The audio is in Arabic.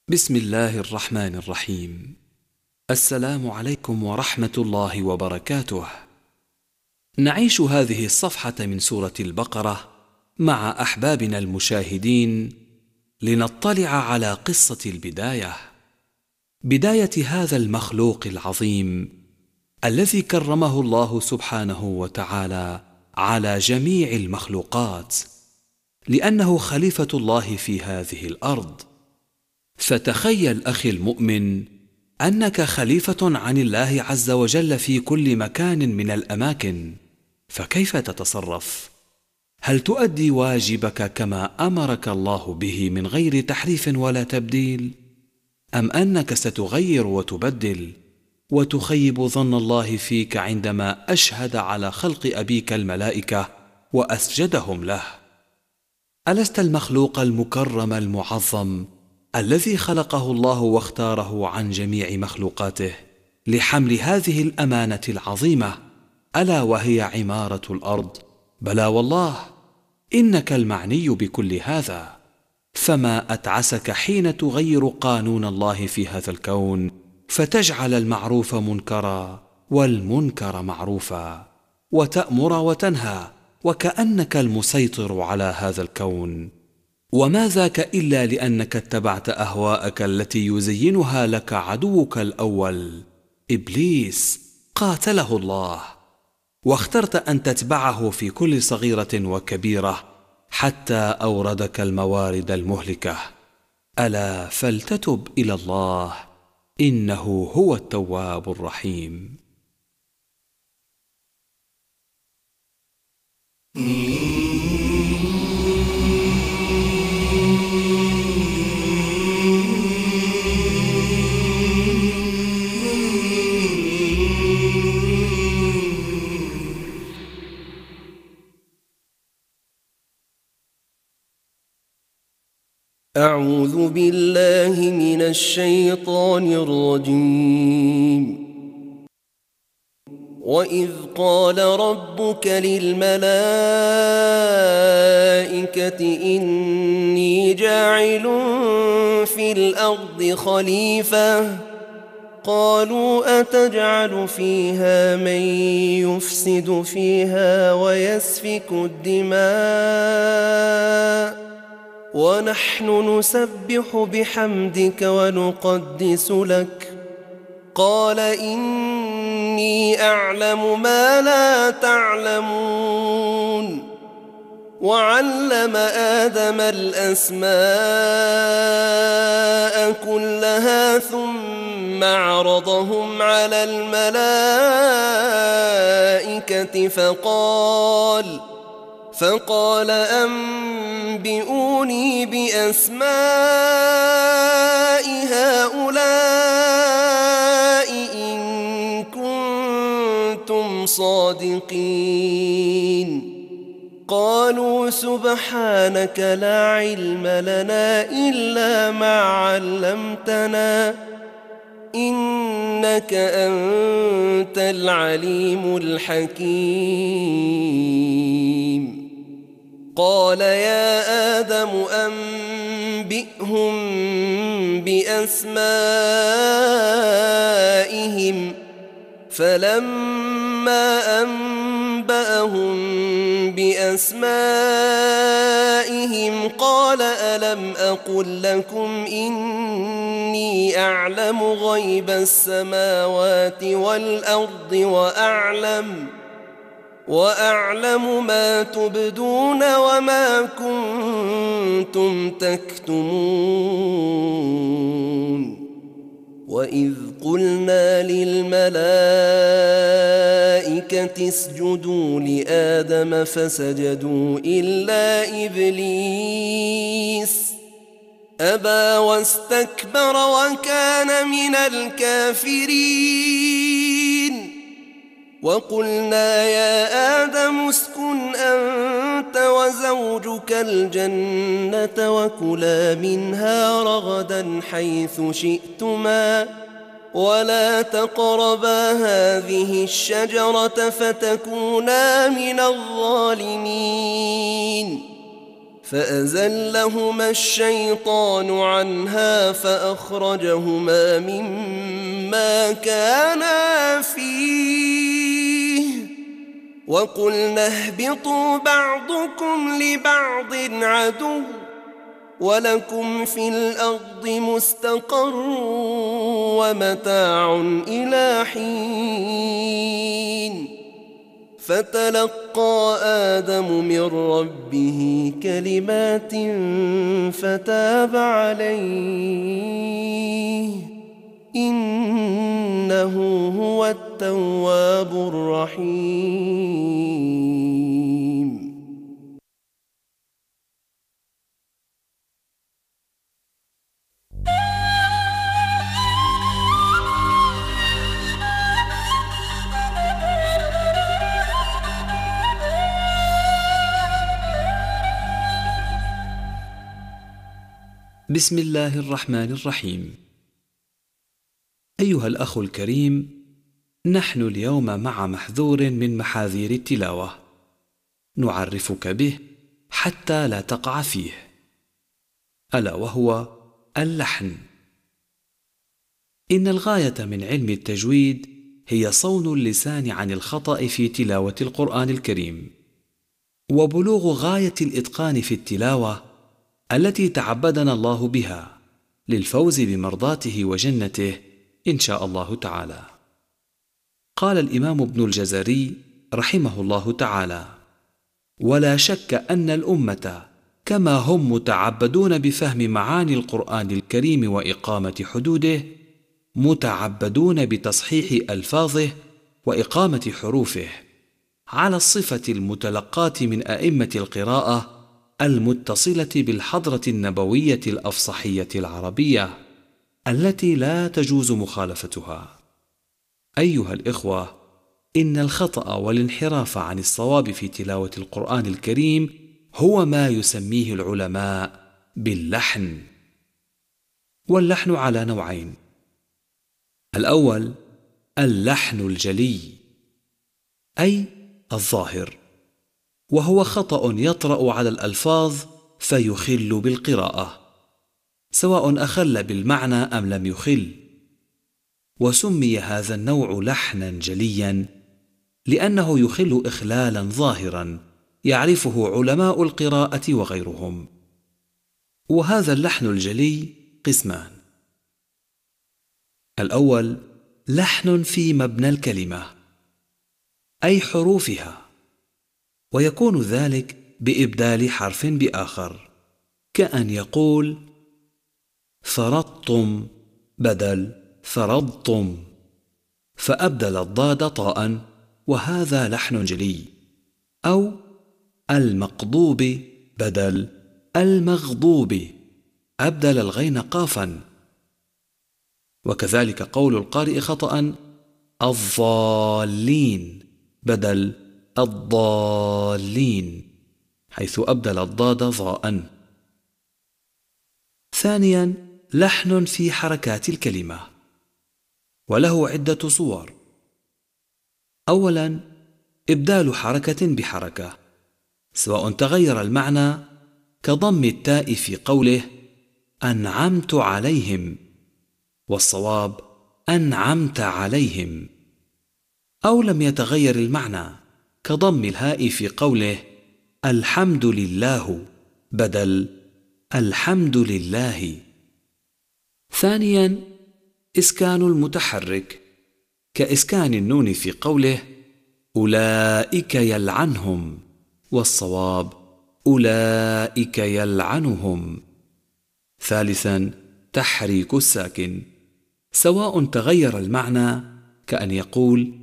بسم الله الرحمن الرحيم. السلام عليكم ورحمة الله وبركاته. نعيش هذه الصفحة من سورة البقرة مع أحبابنا المشاهدين لنطلع على قصة البداية، بداية هذا المخلوق العظيم الذي كرمه الله سبحانه وتعالى على جميع المخلوقات، لأنه خليفة الله في هذه الأرض. فتخيل أخي المؤمن أنك خليفة عن الله عز وجل في كل مكان من الأماكن، فكيف تتصرف؟ هل تؤدي واجبك كما أمرك الله به من غير تحريف ولا تبديل؟ أم أنك ستغير وتبدل وتخيب ظن الله فيك عندما أشهد على خلق أبيك الملائكة وأسجدهم له؟ ألست المخلوق المكرم المعظم الذي خلقه الله واختاره عن جميع مخلوقاته لحمل هذه الأمانة العظيمة، ألا وهي عمارة الأرض؟ بلى والله، إنك المعني بكل هذا. فما أتعسك حين تغير قانون الله في هذا الكون، فتجعل المعروف منكرا والمنكر معروفا، وتأمر وتنهى وكأنك المسيطر على هذا الكون. وما ذاك إلا لأنك اتبعت أهواءك التي يزينها لك عدوك الأول إبليس قاتله الله، واخترت أن تتبعه في كل صغيرة وكبيرة حتى أوردك الموارد المهلكة. ألا فلتتب إلى الله، إنه هو التواب الرحيم. أعوذ بالله من الشيطان الرجيم. وإذ قال ربك للملائكة إني جاعل في الأرض خليفة، قالوا أتجعل فيها من يفسد فيها ويسفك الدماء ونحن نسبح بحمدك ونقدس لك؟ قال إني أعلم ما لا تعلمون. وعلم آدم الأسماء كلها ثم عرضهم على الملائكة فقال أنبئوني بأسماء هؤلاء إن كنتم صادقين. قالوا سبحانك لا علم لنا إلا ما علمتنا إنك أنت العليم الحكيم. قال يا آدم أنبئهم بأسمائهم، فلما أنبأهم بأسمائهم قال ألم أقل لكم إني أعلم غيب السماوات والأرض وأعلم ما تبدون وما كنتم تكتمون. وإذ قلنا للملائكة اسجدوا لآدم فسجدوا إلا إبليس أبى واستكبر وكان من الكافرين. وقلنا يا آدم اسكن أنت وزوجك الجنة وكلا منها رغدا حيث شئتما ولا تقربا هذه الشجرة فتكونا من الظالمين. فأزلهما الشيطان عنها فأخرجهما مما كانا فيه وقلنا اهبطوا بعضكم لبعض عدو ولكم في الأرض مستقر ومتاع إلى حين فتلقى آدم من ربه كلمات فتاب عليه إنه هو التواب الرحيم. بسم الله الرحمن الرحيم. أيها الأخ الكريم، نحن اليوم مع محذور من محاذير التلاوة نعرفك به حتى لا تقع فيه، ألا وهو اللحن. إن الغاية من علم التجويد هي صون اللسان عن الخطأ في تلاوة القرآن الكريم، وبلوغ غاية الإتقان في التلاوة التي تعبدنا الله بها للفوز بمرضاته وجنته إن شاء الله تعالى. قال الإمام ابن الجزري رحمه الله تعالى: ولا شك أن الأمة كما هم متعبدون بفهم معاني القرآن الكريم وإقامة حدوده، متعبدون بتصحيح ألفاظه وإقامة حروفه على الصفة المتلقاة من أئمة القراءة المتصلة بالحضرة النبوية الأفصحية العربية التي لا تجوز مخالفتها. أيها الإخوة، إن الخطأ والانحراف عن الصواب في تلاوة القرآن الكريم هو ما يسميه العلماء باللحن. واللحن على نوعين: الأول اللحن الجلي أي الظاهر، وهو خطأ يطرأ على الألفاظ فيخل بالقراءة سواء أخل بالمعنى أم لم يخل، وسمي هذا النوع لحنا جليا لأنه يخل إخلالا ظاهرا يعرفه علماء القراءة وغيرهم. وهذا اللحن الجلي قسمان: الأول لحن في مبنى الكلمة أي حروفها، ويكون ذلك بإبدال حرف بآخر، كأن يقول فرضتم بدل فرضتم، فأبدل الضاد طاء، وهذا لحن جلي. أو المقضوب بدل المغضوب، أبدل الغين قافا. وكذلك قول القارئ خطأ الضالين بدل الضالين، حيث أبدل الضاد ضاء. ثانيا لحن في حركات الكلمة، وله عدة صور. أولا إبدال حركة بحركة سواء تغير المعنى، كضم التاء في قوله أنعمت عليهم، والصواب أنعمت عليهم، أو لم يتغير المعنى، كضم الهاء في قوله الحمد لله بدل الحمد لله. ثانيا إسكان المتحرك، كإسكان النون في قوله أولئك يلعنهم، والصواب أولئك يلعنهم. ثالثا تحريك الساكن، سواء تغير المعنى، كأن يقول